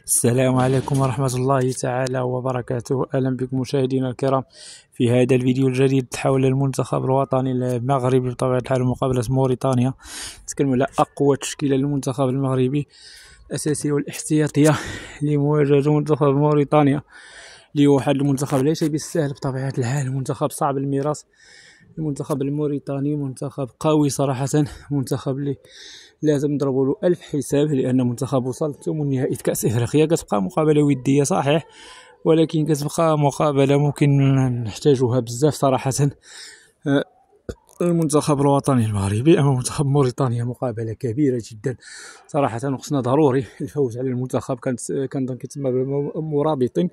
السلام عليكم ورحمة الله تعالى وبركاته. أهلا بكم مشاهدينا الكرام في هذا الفيديو الجديد حول المنتخب الوطني المغربي بطبيعة الحال مقابلة موريتانيا. نتكلم على أقوى تشكيلة للمنتخب المغربي الأساسية والاحتياطية لمواجهة منتخب موريتانيا، اللي هو واحد المنتخب ليس بالسهل بطبيعة الحال، منتخب صعب المراس. المنتخب الموريتاني منتخب قوي صراحة، منتخب اللي لازم نضربوا له ألف حساب، لأن منتخب وصل ثمن نهائي كأس إفريقيا. كتبقى مقابلة ودية صحيح، ولكن كتبقى مقابلة ممكن نحتاجوها بزاف صراحة. المنتخب الوطني المغربي أمام منتخب موريتانيا مقابلة كبيرة جدا صراحة، وخصنا ضروري الفوز على المنتخب كان كيتسمى بالمرابطين.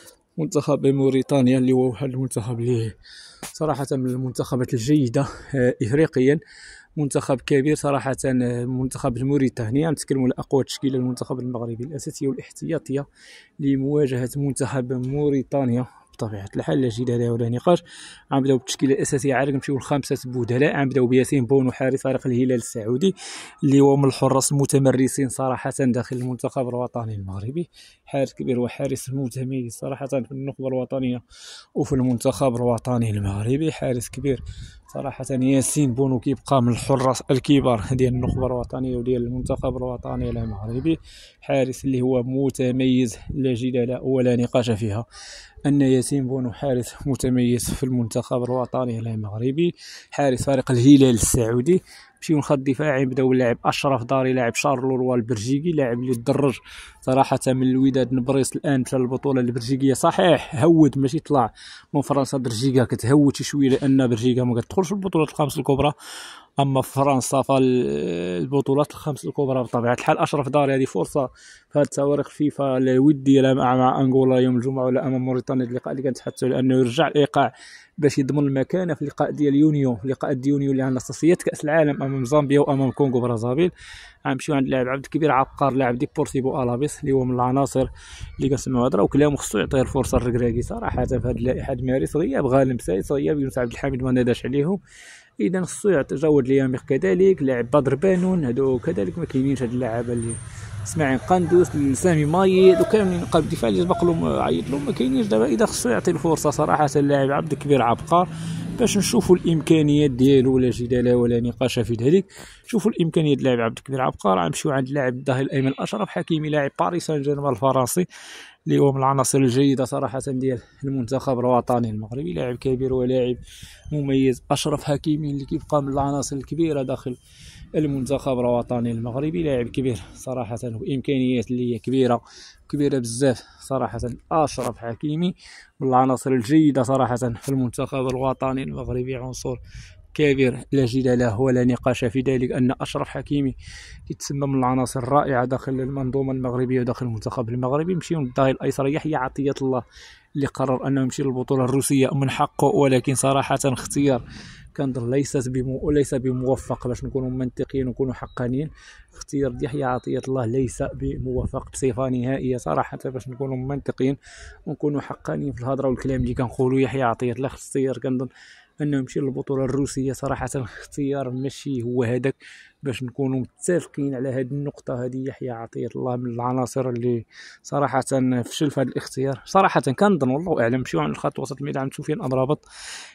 منتخب موريتانيا اللي هو واحد المنتخب اللي صراحة من المنتخبات الجيدة إفريقيا، منتخب كبير صراحة. منتخب الموريتاني نتكلموا على أقوى تشكيلة المنتخب المغربي الأساسية والاحتياطية لمواجهة منتخب موريتانيا بطبيعة الحال. لا جدال ولا نقاش، غنبداو بالتشكيلة الأساسية، عاد نمشيو لخمسة بدلاء. غنبداو بياسين بونو حارس فريق الهلال السعودي، اللي هو من الحراس المتمرسين صراحة داخل المنتخب الوطني المغربي، حارس كبير وحارس متميز صراحة في النخبة الوطنية وفي المنتخب الوطني المغربي، حارس كبير صراحة. ياسين بونو كيبقى من الحراس الكبار ديال النخبة الوطنية وديال المنتخب الوطني المغربي، حارس اللي هو متميز لا جدال ولا نقاش فيها أن ياسين بونو حارس متميز في المنتخب الوطني المغربي، حارس فريق الهلال السعودي. نمشيو لخط الدفاع، نبداو اللاعب أشرف داري، لاعب شارلوروا البلجيكي، لاعب اللي تدرج صراحة من الوداد نبريس الآن في البطولة البلجيكية. صحيح هود ماشي طلع من فرنسا، بلجيكا كتهود شي شويه لأن بلجيكا ما كتدخلش البطولات الخمس الكبرى، اما في فرنسا فالبطولات الخمس الكبرى بطبيعه الحال. اشرف داري هذه فرصه في هذه تواريخ فيفا الوديه مع انغولا يوم الجمعه ولا امام موريتانيا، اللقاء اللي كنتحدثوا على انه يرجع الايقاع باش يضمن المكانه في اللقاء ديال يونيو، لقاء ديونيو اللي عندنا تصفيات كاس العالم امام زامبيا وامام كونغو برازافيل. غنمشيو عند اللاعب عبد الكبير عبقار، لاعب ديبورتيفو الافيس، اللي هو من العناصر اللي كنسمعوا هضره وكلام، خصو يعطيه الفرصه الركراكي صراحه في هذه اللائحه مارس. غياب غانم سايس، غياب يونس عبد الحميد ما ناداش عليهم، اذا خصو يتجاوز لياميق كذلك، لاعب بدر بانون، هادو كذلك ما كاينينش هاد اللعابه اللي اسماعيل قندوس، سامي مايد وكاملين قلب الدفاع اللي سبق لهم عيط لهم ما كاينينش دابا. اذا خصو يعطي الفرصه صراحه اللاعب عبد الكبير عبقار باش نشوفوا الامكانيات ديالو، ولا جدال ولا نقاش في ذلك. شوفوا الامكانيات اللاعب عبد الكبير عبقار. غنمشيو عند اللاعب الظهير الايمن اشرف حكيمي، لاعب باريس سان جيرمان الفرنسي، اللي هو من العناصر الجيده صراحه ديال المنتخب الوطني المغربي، لاعب كبير ولاعب مميز. اشرف حكيمي اللي كيبقى من العناصر الكبيره داخل المنتخب الوطني المغربي، لاعب كبير صراحه وامكانيات اللي هي كبيره بزاف صراحه. اشرف حكيمي من العناصر الجيده صراحه في المنتخب الوطني المغربي، عنصر كبير لا جدال ولا نقاش في ذلك أن أشرف حكيمي يتسمى من العناصر الرائعة داخل المنظومة المغربية وداخل المنتخب المغربي. نمشيو للظهير الأيسر يحيى عطية الله، اللي قرر أنه يمشي للبطولة الروسية من حقه، ولكن صراحة اختيار كنظن ليس بموفق باش نكونوا منطقيين ونكونوا حقانيين. اختيار يحيى عطية الله ليس بموفق بصفة نهائية صراحة، باش نكونوا منطقيين ونكونوا حقانيين في الهضرة والكلام اللي كنقولوا. يحيى عطية الله اختيار كنظن انه يمشي للبطوله الروسيه صراحه اختيار ماشي هو هذاك، باش نكونوا متفقين على هذه النقطه. هذه يحيى عطيه الله من العناصر اللي صراحه فشل في هذا الاختيار صراحه. كنظن والله اعلم نمشيو عند الخط وسط الميدان سفيان امرابط،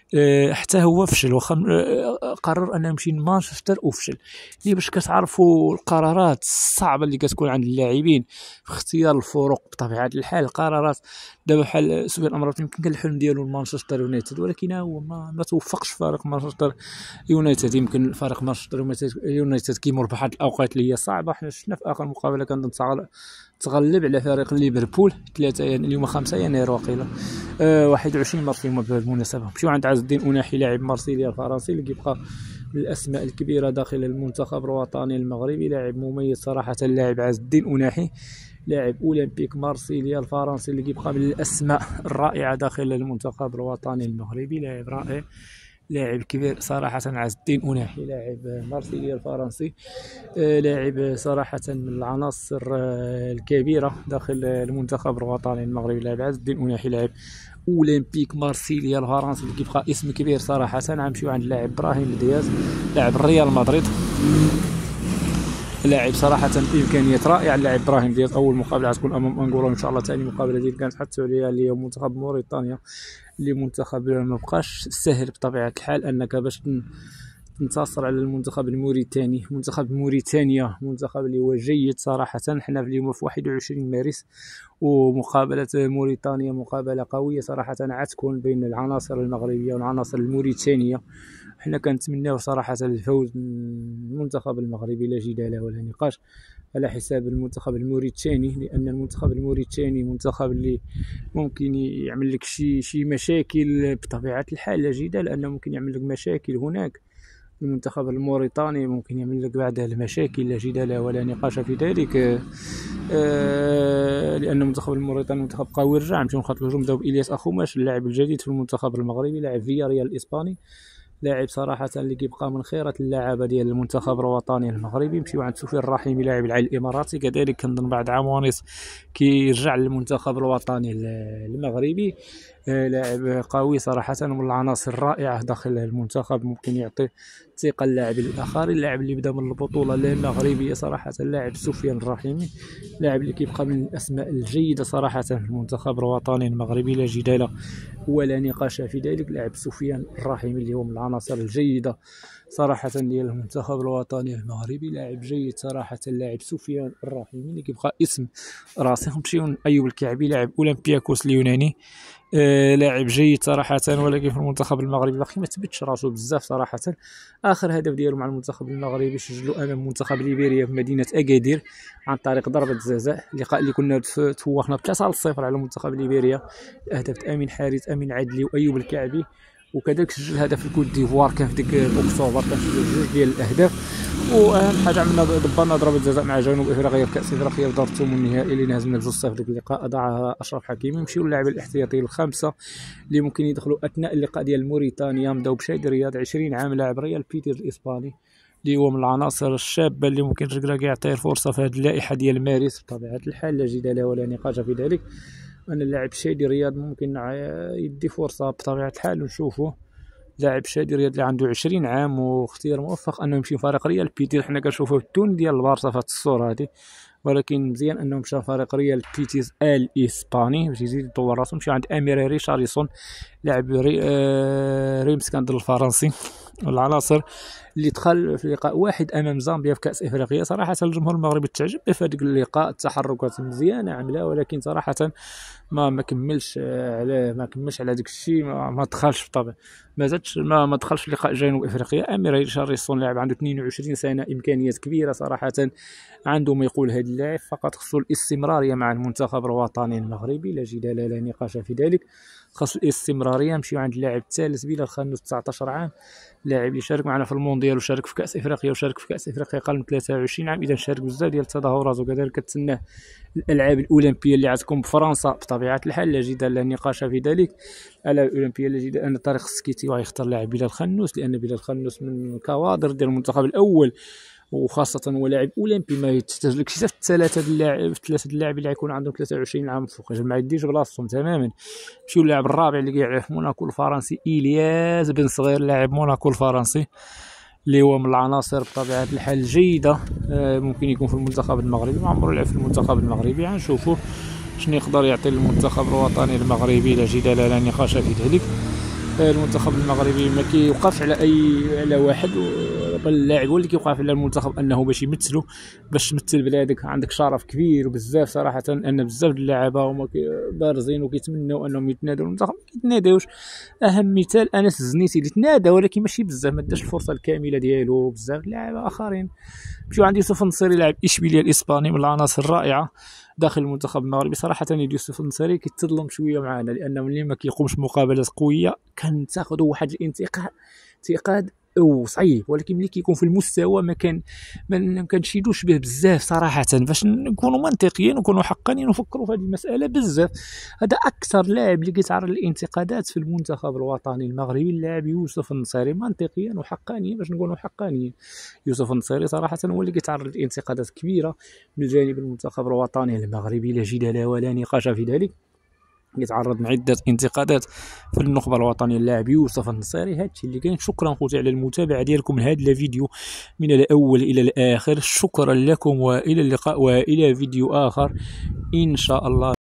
حتى هو فشل قرر انه يمشي لمانشستر وفشل. اللي باش كتعرفوا القرارات الصعبه اللي كتكون عند اللاعبين في اختيار الفرق بطبيعه الحال، قرارات دابا بحال سفيان امرابط يمكن كان الحلم ديالو لمانشستر يونايتد، ولكن هو ما توفقش في فريق مانشستر يونايتد. يمكن فريق مانشستر يونايتد كيمر بواحد الاوقات اللي هي صعبه. حنا شفنا في اخر مقابله كنظن تغلب على فريق ليفربول 3 اليوم 5 يناير وقيله 21 مارس اليوم بالمناسبه. مشيو عند عز الدين أناحي، لاعب مارسيليا الفرنسي، اللي كيبقى من الاسماء الكبيره داخل المنتخب الوطني المغربي، لاعب مميز صراحه. اللاعب عز الدين أناحي لاعب اولمبيك مارسيليا الفرنسي، اللي كيبقى من الاسماء الرائعه داخل المنتخب الوطني المغربي، لاعب رائع لاعب كبير صراحة. عز الدين أناحي لاعب مارسيليا الفرنسي، لاعب صراحة من العناصر الكبيرة داخل المنتخب الوطني المغربي. لاعب عز الدين أناحي لاعب أولمبيك مارسيليا الفرنسي، اللي كيبقى اسم كبير صراحة. غنمشيو عند اللاعب إبراهيم دياز، لاعب الريال مدريد، لاعب صراحه بامكانيات رائعه. اللاعب ابراهيم دياز. اول مقابله غتكون امام انغولا ان شاء الله. ثاني مقابله ديال كنتحدثوا عليها اللي هي منتخب موريتانيا، اللي منتخب ما بقاش سهل بطبيعه الحال انك باش تنتصر على المنتخب الموريتاني. منتخب موريتانيا منتخب اللي هو جيد صراحة. حنا اليوم في 21 مارس، ومقابلة موريتانيا مقابلة قوية صراحة عتكون بين العناصر المغربية والعناصر الموريتانية. حنا كنتمناو صراحة الفوز من المنتخب المغربي لا جدال ولا نقاش على حساب المنتخب الموريتاني، لأن المنتخب الموريتاني منتخب اللي ممكن يعمل لك شي مشاكل بطبيعة الحال لا جدال، لأنه ممكن يعمل لك مشاكل هناك. المنتخب الموريتاني ممكن يعمل لك بعد المشاكل لا جدال ولا نقاش في ذلك، لأن المنتخب الموريتاني منتخب قوي. رجع نمشيو نخاطبوا نبداو بإلياس أخوماش، اللاعب الجديد في المنتخب المغربي، لاعب فياريال الإسباني، لاعب صراحة اللي كيبقى من خيرة اللعابة ديال المنتخب الوطني المغربي. مشيو عند سفيان الرحيمي لاعب العين الإماراتي، كذلك كنظن بعد عام ونصف كيرجع للمنتخب الوطني المغربي. لاعب قوي صراحة ومن العناصر الرائعة داخل المنتخب، ممكن يعطي ثقة اللاعب الآخرين. اللاعب اللي بدا من البطولة المغربية صراحة اللاعب سفيان الرحيمي، لاعب اللي كيبقى من الأسماء الجيدة صراحة في المنتخب الوطني المغربي لا جدال ولا نقاش في ذلك. لاعب سفيان الرحيمي اللي هو من العناصر الجيدة صراحة ديال المنتخب الوطني المغربي، لاعب جيد صراحة. اللاعب سفيان الرحيمي اللي كيبقى اسم راسخ. نمشيو أيوب الكعبي لاعب أولمبياكوس اليوناني، لاعب جيد صراحة، ولكن في المنتخب المغربي باقي ما ثبتش راسو بزاف صراحة. آخر هدف ديالو مع المنتخب المغربي سجلوا أمام منتخب ليبيريا في مدينة أكادير عن طريق ضربة جزاء، اللقاء اللي كنا تفوقنا ب3-0 على منتخب ليبيريا. أهداف أمين حارث، أمين عدلي، وأيوب الكعبي، وكذلك سجل هدف الكوت ديفوار كان في ديك اكتوبر، كان سجل جوج ديال الاهداف. واهم حاجه عملنا ضبطنا ضربه جزاء مع جنوب افريقيا في كاس افريقيا في دور الثمن النهائي اللي نهزمنا ب2-0 ديك اللقاء، اضاعها اشرف حكيمي. نمشيو للاعب الاحتياطي الخمسه اللي ممكن يدخلوا اثناء اللقاء ديال موريتانيا. بداو بشادي رياض 20 عام، لاعب ريال بيتير الاسباني، اللي هو من العناصر الشابه اللي ممكن الركراكي يعطيه فرصه في هذه اللائحه ديال مارس بطبيعه الحال لا جدال ولا نقاش في ذلك. ان اللاعب شادي رياض ممكن يدي فرصه بطبيعه الحال ونشوفوه. لاعب شادي رياض اللي عنده 20 عام واختيار موفق انه يمشي فريق ريال بيتيس. حنا كنشوفوه التون ديال البارسا في هذه الصوره هذه، ولكن مزيان انه مشى فريق ريال بيتيس الاسباني باش يزيد يطور راسو. مشى عند امير ريشارلسون لاعب ريمس كندر الفرنسي، العناصر اللي دخل في لقاء واحد امام زامبيا في كاس افريقيا. صراحه الجمهور المغربي تعجب في هذاك اللقاء، التحركات مزيانه عملها، ولكن صراحه ما كملش على داك الشيء، ما دخلش بطبع، ما زادش ما دخلش في لقاء جنوب افريقيا. امير ريشارلسون لاعب عنده 22 سنه، امكانيات كبيره صراحه عنده ما يقول هذا اللاعب، فقط خصو الاستمراريه مع المنتخب الوطني المغربي لا جدال لا نقاش في ذلك، خاص الاستمراريه. نمشيو عند اللاعب الثالث بلال خنوس 19 عام، لاعب اللي شارك معنا في المونديال وشارك في كاس افريقيا وشارك في كاس افريقيا اقل من 23 عام، اذا شارك بزاف ديال التظاهرات. وكذلك كتسناه الالعاب الاولمبيه اللي غتكون بفرنسا بطبيعه الحال لا جدال لا نقاش في ذلك. الالعاب الاولمبيه لا جدال ان طارق السكيتي غيختار لاعب بلال خنوس، لان بلال خنوس من الكوادر ديال المنتخب الاول، وخاصه هو لاعب اولمبي ما يتحتاجلكش حتى ثلاثه اللاعبين اللي غيكون عندهم 23 عام فوق، ما يديش بلاصتهم تماما. مشيو اللاعب الرابع اللي كيعرف موناكو الفرنسي، إلياس بن صغير، لاعب موناكو الفرنسي اللي هو من العناصر بطبيعه الحال الجيده، ممكن يكون في المنتخب المغربي، ما عمره لعب في المنتخب المغربي. غنشوفوا شنو يقدر يعطي المنتخب الوطني المغربي لا جدال لا نقاش في ذلك. المنتخب المغربي ما كيوقفش على واحد، بل اللاعب هو اللي كيوقف على المنتخب انه باش يمثلو، باش تمثل بلادك. عندك شرف كبير وبزاف صراحه ان بزاف اللعابه هما بارزين وكيتمنوا انهم يتنادوا المنتخب، ما كيتناداوش. اهم مثال انس الزنيتي اللي تنادى ولكن ماشي بزاف، ما داش الفرصه الكامله ديالو. بزاف اللاعبين اخرين. مشيو عند يوسف النصيري لاعب اشبيليه الاسباني، من العناصر الرائعه داخل المنتخب المغربي. صراحه يوسف النصيري كيتظلم شويه معنا، لانه ملي ما كيقومش مقابلات قويه كنتاخذوا واحد الانتقاد وصعيب، ولكن ملي كيكون في المستوى ما كنشيدوش به بزاف صراحه، باش نكونوا منطقيين ونكونوا حقانيين ونفكروا في هذه المساله بزاف. هذا اكثر لاعب اللي كيتعرض للانتقادات في المنتخب الوطني المغربي، اللاعب يوسف النصيري، منطقيا وحقانيا باش نكونوا حقانيين. يوسف النصيري صراحه هو اللي كيتعرض لانتقادات كبيره من جانب المنتخب الوطني المغربي لا جدال ولا نقاش في ذلك. يتعرض من عده انتقادات في النخبه الوطنيه اللاعب يوسف النصيري. هادشي اللي كاين. شكرا خوتي على المتابعه ديالكم لهذا الفيديو من الاول الى الاخر. شكرا لكم والى اللقاء والى فيديو اخر ان شاء الله.